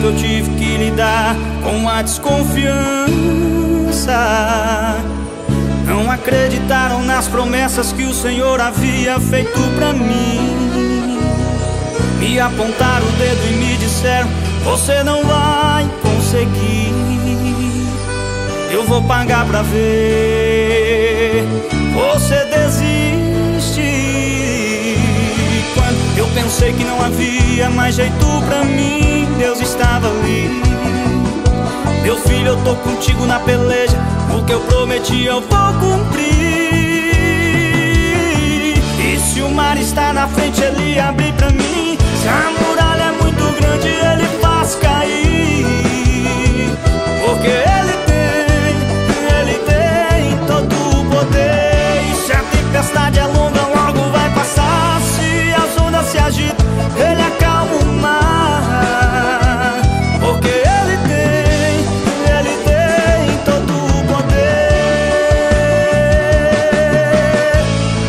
eu tive que lidar com a desconfiança. Não acreditaram nas promessas que o Senhor havia feito pra mim. Me apontaram o dedo e me disseram: você não vai conseguir. Eu vou pagar pra ver você desiste. Quando eu pensei que não havia mais jeito pra mim, Deus estava ali. Meu filho, eu tô contigo na peleja, o que eu prometi eu vou cumprir. E se o mar está na frente, ele abre pra mim. Se a muralha é muito grande, ele faz cair. Porque ele tem todo o poder. E se a tempestade é longa, logo vai passar. Se as ondas se agitam, ele acalma o mar. Porque ele tem todo o poder.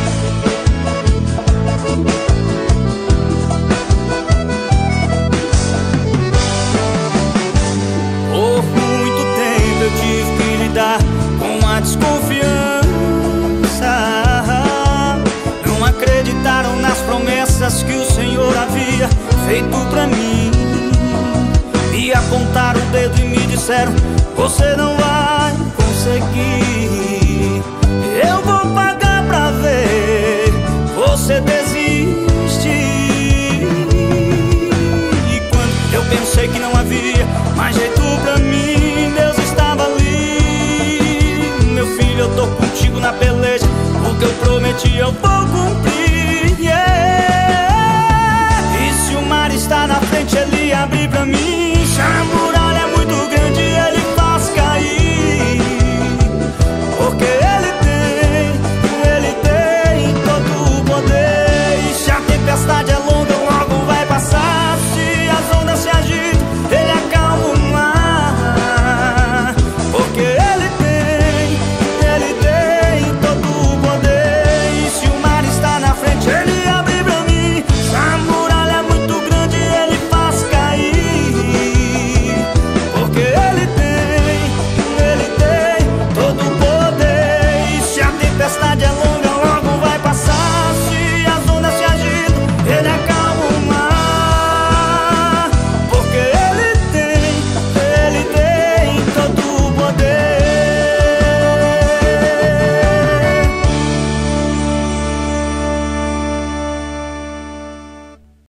Por muito tempo eu tive que lidar com a desconfiança. Não acreditaram nas promessas que o Senhor havia feito pra mim. Me apontaram o dedo e me disseram: você não vai conseguir. Eu vou pagar pra ver você desiste. E quando eu pensei que não havia mais jeito pra mim, Deus estava ali. Meu filho, eu tô contigo na peleja, o que eu prometi eu vou